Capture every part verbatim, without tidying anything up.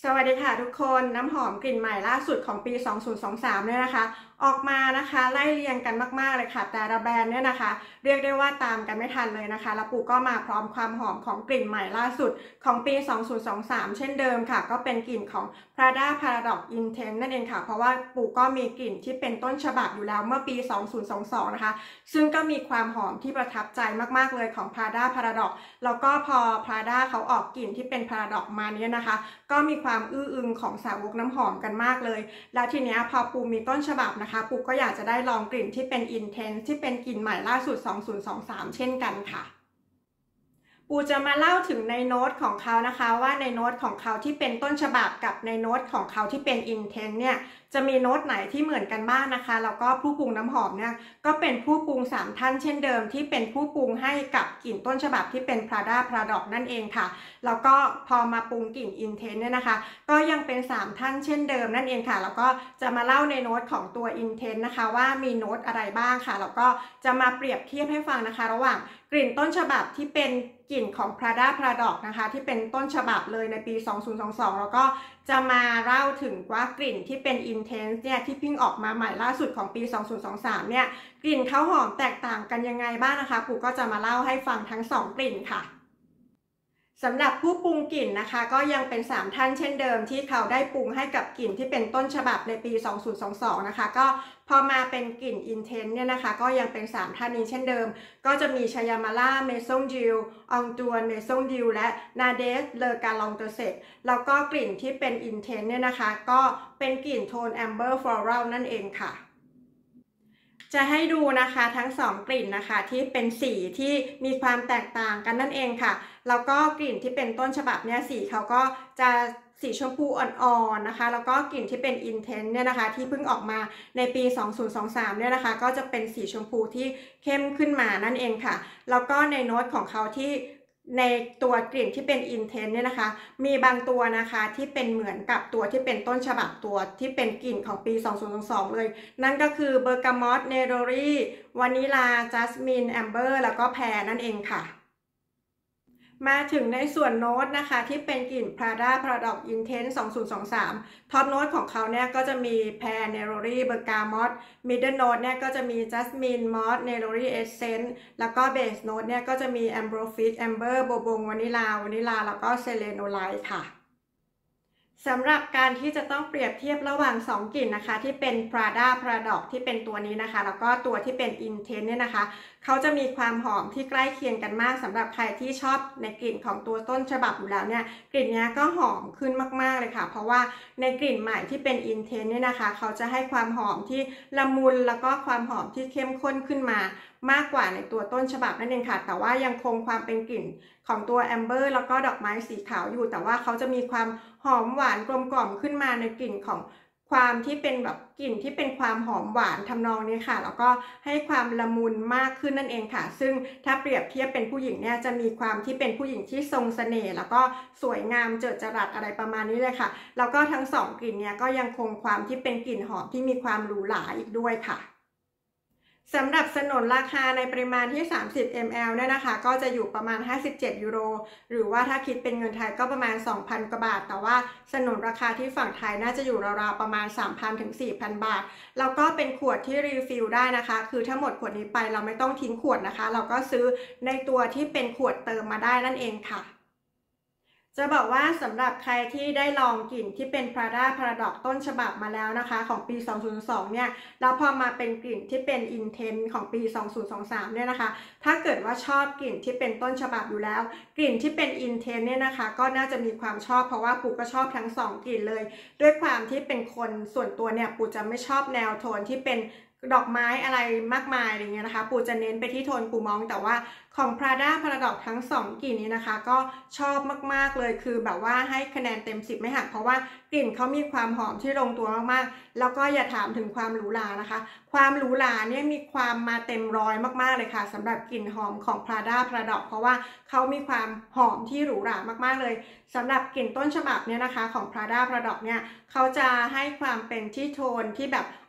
สวัสดีค่ะทุกคนน้ำหอมกลิ่นใหม่ล่าสุดของปี สองพันยี่สิบสามเนี่ยนะคะออกมานะคะไล่เรียงกันมากๆเลยค่ะแต่ละแบรนด์เนี่ยนะคะเรียกได้ว่าตามกันไม่ทันเลยนะคะแล้วปูก็มาพร้อมความหอมของกลิ่นใหม่ล่าสุดของปี สองพันยี่สิบสาม เช่นเดิมค่ะก็เป็นกลิ่นของ Prada Paradox Intense นั่นเองค่ะเพราะว่าปูก็มีกลิ่นที่เป็นต้นฉบับอยู่แล้วเมื่อปี สองพันยี่สิบสอง นะคะซึ่งก็มีความหอมที่ประทับใจมากๆเลยของ Prada Paradox แล้วก็พอ Prada เขาออกกลิ่นที่เป็น Paradox มาเนี้ยนะคะก็มีความอื้ออึงของสาวกน้ำหอมกันมากเลยแล้วทีเนี้ยพอปูมีต้นฉบับนะคะปูก็อยากจะได้ลองกลิ่นที่เป็น Intense ที่เป็นกลิ่นใหม่ล่าสุด สองพันยี่สิบสาม เช่นกันค่ะปูจะมาเล่าถึงในโน้ตของเขานะคะว่าในโน้ตของเขาที่เป็นต้นฉบับกับในโน้ตของเขาที่เป็น Intense เนี่ยจะมีโน้ตไหนที่เหมือนกันบ้างนะคะแล้วก็ผู้ปรุงน้ำหอมเนี่ยก็เป็นผู้ปรุงสามท่านเช่นเดิมที่เป็นผู้ปรุงให้กับกลิ่นต้นฉบับที่เป็น Prada Paradox นั่นเองค่ะแล้วก็พอมาปรุงกลิ่น Intense เนี่ยนะคะก็ยังเป็นสามท่านเช่นเดิมนั่นเองค่ะแล้วก็จะมาเล่าในโน้ตของตัว Intense นะคะว่ามีโน้ตอะไรบ้างค่ะแล้วก็จะมาเปรียบเทียบให้ฟังนะคะระหว่างกลิ่นต้นฉบับที่เป็นกลิ่นของ Prada Paradox นะคะที่เป็นต้นฉบับเลยในปี สองพันยี่สิบสอง แล้วก็จะมาเล่าถึงว่ากลิ่นที่เป็น Intense เนี่ยที่เพิ่งออกมาใหม่ล่าสุดของปี สองพันยี่สิบสาม เนี่ยกลิ่นเขาหอมแตกต่างกันยังไงบ้างนะคะปูก็จะมาเล่าให้ฟังทั้งสองกลิ่นค่ะสำหรับผู้ปรุงกลิ่นนะคะก็ยังเป็นสามท่านเช่นเดิมที่เขาได้ปรุงให้กับกลิ่นที่เป็นต้นฉบับในปี สองพันยี่สิบสอง นะคะก็พอมาเป็นกลิ่น Intense เนี่ยนะคะก็ยังเป็นสามท่านนี้เช่นเดิมก็จะมีชายามาล่าเมซงดิลองตวนเมซงดิลและนาเดสเลอกาลองเตเซกแล้วก็กลิ่นที่เป็น Intense เนี่ยนะคะก็เป็นกลิ่นโทนแอมเบอร์ฟลอรัลนั่นเองค่ะจะให้ดูนะคะทั้งสองกลิ่นนะคะที่เป็นสีที่มีความแตกต่างกันนั่นเองค่ะแล้วก็กลิ่นที่เป็นต้นฉบับเนี่ยสีเขาก็จะสีชมพูอ่อนๆนะคะแล้วก็กลิ่นที่เป็น Intense เนี่ยนะคะที่เพิ่งออกมาในปี สองพันยี่สิบสาม เนี่ยนะคะก็จะเป็นสีชมพูที่เข้มขึ้นมานั่นเองค่ะแล้วก็ในโน้ตของเขาที่ในตัวกลิ่นที่เป็น Intense เนี่ยนะคะมีบางตัวนะคะที่เป็นเหมือนกับตัวที่เป็นต้นฉบับตัวที่เป็นกลิ่นของปี สองพันยี่สิบสอง เลยนั่นก็คือเบอร์กามอตเนโรรี่วานิลาจัสมินแอมเบอร์แล้วก็แพรนั่นเองค่ะมาถึงในส่วนโน้ตนะคะที่เป็นกลิ่น Prada Paradox Intense สองพันยี่สิบสาม ท็อปโน้ตของเขาเนี่ยก็จะมีแพรเนโรรี่เบอร์กามอตมิดเดิลโน้ตเนี่ยก็จะมีจัสมินมอสเนโรรี่เอเซนต์แล้วก็เบสโน้ตเนี่ยก็จะมีแอมโบรฟิชแอมเบอร์โบบงวานิลาวานิลาแล้วก็เซเลโนไลท์ค่ะสำหรับการที่จะต้องเปรียบเทียบระหว่างสองกลิ่นนะคะที่เป็น Prada Paradox ที่เป็นตัวนี้นะคะแล้วก็ตัวที่เป็น Intense เนี่ยนะคะเขาจะมีความหอมที่ใกล้เคียงกันมากสำหรับใครที่ชอบในกลิ่นของตัวต้นฉบับอยู่แล้วเนี่ยกลิ่นนี้ก็หอมขึ้นมากๆเลยค่ะเพราะว่าในกลิ่นใหม่ที่เป็น Intense เนี่ยนะคะเขาจะให้ความหอมที่ละมุนแล้วก็ความหอมที่เข้มข้นขึ้นมามากกว่าในตัวต้นฉบับนั่นเองค่ะแต่ว่ายังคงความเป็นกลิ่นของตัวแอมเบอร์แล้วก็ดอกไม้สีขาวอยู่แต่ว่าเขาจะมีความหอมหวานกลมกล่อมขึ้นมาในกลิ่นของความที่เป็นแบบกลิ่นที่เป็นความหอมหวานทำนองนี้ค่ะแล้วก็ให้ความละมุนมากขึ้นนั่นเองค่ะซึ่งถ้าเปรียบเทียบเป็นผู้หญิงเนี่ยจะมีความที่เป็นผู้หญิงที่ทรงเสน่ห์แล้วก็สวยงามเจิดจรัสอะไรประมาณนี้เลยค่ะแล้วก็ทั้งสองกลิ่นเนี่ยก็ยังคงความที่เป็นกลิ่นหอมที่มีความหรูหราอีกด้วยค่ะสำหรับสนนราคาในปริมาณที่ สามสิบมิลลิลิตร เนี่ยนะคะก็จะอยู่ประมาณห้าสิบเจ็ดยูโรหรือว่าถ้าคิดเป็นเงินไทยก็ประมาณ สองพัน กว่าบาทแต่ว่าสนนราคาที่ฝั่งไทยน่าจะอยู่ราวๆประมาณ สามพัน ถึง สี่พัน บาทแล้วก็เป็นขวดที่รีฟิลได้นะคะคือถ้าหมดขวดนี้ไปเราไม่ต้องทิ้งขวดนะคะเราก็ซื้อในตัวที่เป็นขวดเติมมาได้นั่นเองค่ะจะบอกว่าสำหรับใครที่ได้ลองกลิ่นที่เป็น Prada Paradox ต้นฉบับมาแล้วนะคะของปี สองพันยี่สิบสอง เนี่ยแล้วพอมาเป็นกลิ่นที่เป็น Intense ของปี สองพันยี่สิบสาม เนี่ยนะคะถ้าเกิดว่าชอบกลิ่นที่เป็นต้นฉบับอยู่แล้วกลิ่นที่เป็น Intense เนี่ยนะคะก็น่าจะมีความชอบเพราะว่าปูก็ชอบทั้งสองกลิ่นเลยด้วยความที่เป็นคนส่วนตัวเนี่ยปูจะไม่ชอบแนวโทนที่เป็นดอกไม้อะไรมากมายอะไรเงี้ยนะคะปูจะเน้นไปที่โทนปูมองแต่ว่าของ Prada Paradox ทั้งสองกลิ่นนี้นะคะก็ชอบมากๆเลยคือแบบว่าให้คะแนนเต็มสิบไม่หักเพราะว่ากลิ่นเขามีความหอมที่ลงตัวมากๆแล้วก็อย่าถามถึงความหรูหรานะคะความหรูหราเนี่ยมีความมาเต็มร้อยมากๆเลยค่ะสำหรับกลิ่นหอมของ Prada Paradox เพราะว่าเขามีความหอมที่หรูหรามากๆเลยสำหรับกลิ่นต้นฉบับเนี่ยนะคะของ Prada Paradox เนี่ยเขาจะให้ความเป็นที่โทนที่แบบ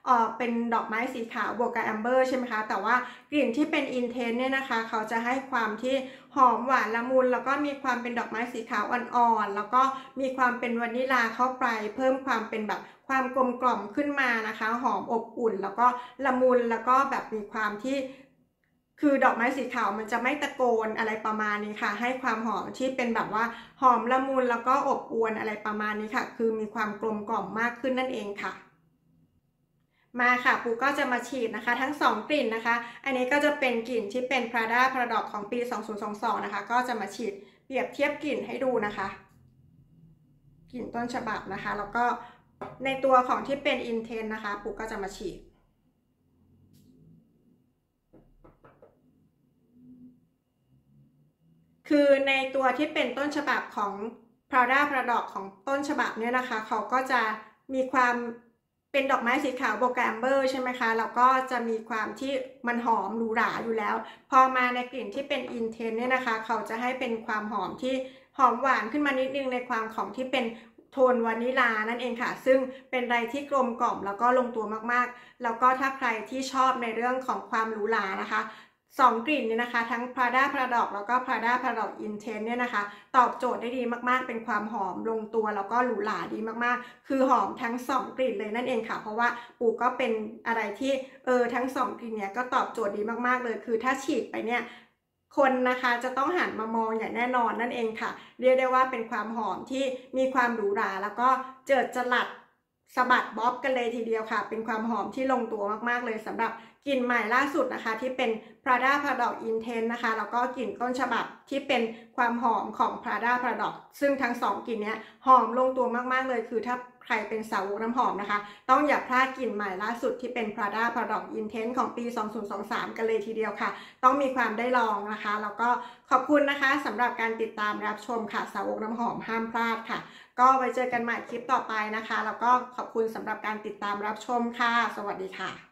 ออกเป็นดอกไม้สีขาวบวกกับแอมเบอร์ใช่ไหมคะแต่ว่ากลิ่นที่เป็นอินเทนเนี่ยนะคะเขาจะให้ความที่หอมหวานละมุนแล้วก็มีความเป็นดอกไม้สีขาวอ่อนๆแล้วก็มีความเป็นวานิลาเข้าไปเพิ่มความเป็นแบบความกลมกล่อมขึ้นมานะคะหอมอบอุ่นแล้วก็ละมุนแล้วก็แบบมีความที่คือดอกไม้สีขาวมันจะไม่ตะโกนอะไรประมาณนี้ค่ะให้ความหอมที่เป็นแบบว่าหอมละมุนแล้วก็อบอวลอะไรประมาณนี้ค่ะคือมีความกลมกล่อมมากขึ้นนั่นเองค่ะมาค่ะปูก็จะมาฉีดนะคะทั้งสองกลิ่นนะคะอันนี้ก็จะเป็นกลิ่นที่เป็น Prada Paradox ของปีสองพันยี่สิบสองนะคะก็จะมาฉีดเปรียบเทียบกลิ่นให้ดูนะคะกลิ่นต้นฉบับนะคะแล้วก็ในตัวของที่เป็น Intense นะคะปูก็จะมาฉีดคือในตัวที่เป็นต้นฉบับของ Prada Paradox ของต้นฉบับเนี่ยนะคะเขาก็จะมีความเป็นดอกไม้สีขาวโบกแอมเบอร์ใช่ไหมคะแล้วก็จะมีความที่มันหอมหรูหราอยู่แล้วพอมาในกลิ่นที่เป็นอินเทนเนี่ยนะคะเขาจะให้เป็นความหอมที่หอมหวานขึ้นมานิดนึงในความของที่เป็นโทนวานิลานั่นเองค่ะซึ่งเป็นอะไรที่กลมกล่อมแล้วก็ลงตัวมากๆแล้วก็ถ้าใครที่ชอบในเรื่องของความหรูหรานะคะสองกลิ่นนี้นะคะทั้ง Prada Paradox แล้วก็ Prada Paradox Intense เนี่ยนะคะตอบโจทย์ได้ดีมากๆเป็นความหอมลงตัวแล้วก็หรูหราดีมากๆคือหอมทั้งสองกลิ่นเลยนั่นเองค่ะเพราะว่าปูก็เป็นอะไรที่เออทั้งสองกลิ่นเนี้ยก็ตอบโจทย์ดีมากๆเลยคือถ้าฉีดไปเนี่ยคนนะคะจะต้องหันมามองอย่างแน่นอนนั่นเองค่ะเรียกได้ว่าเป็นความหอมที่มีความหรูหราแล้วก็เจิดจรัสสะบัดบ๊อบกันเลยทีเดียวค่ะเป็นความหอมที่ลงตัวมากๆเลยสำหรับกลิ่นใหม่ล่าสุดนะคะที่เป็น Prada Paradox Intense นะคะแล้วก็กลิ่นต้นฉบับที่เป็นความหอมของ Prada Paradox ซึ่งทั้งสองกลิ่นนี้หอมลงตัวมากๆเลยคือถ้าใครเป็นสาวกน้ำหอมนะคะต้องอย่าพลาดกลิ่นใหม่ล่าสุดที่เป็น Prada Paradox Intense ของปีสองพันยี่สิบสามกันเลยทีเดียวค่ะต้องมีความได้ลองนะคะแล้วก็ขอบคุณนะคะสำหรับการติดตามรับชมค่ะสาวกน้ำหอมห้ามพลาดค่ะก็ไว้เจอกันใหม่คลิปต่อไปนะคะแล้วก็ขอบคุณสำหรับการติดตามรับชมค่ะสวัสดีค่ะ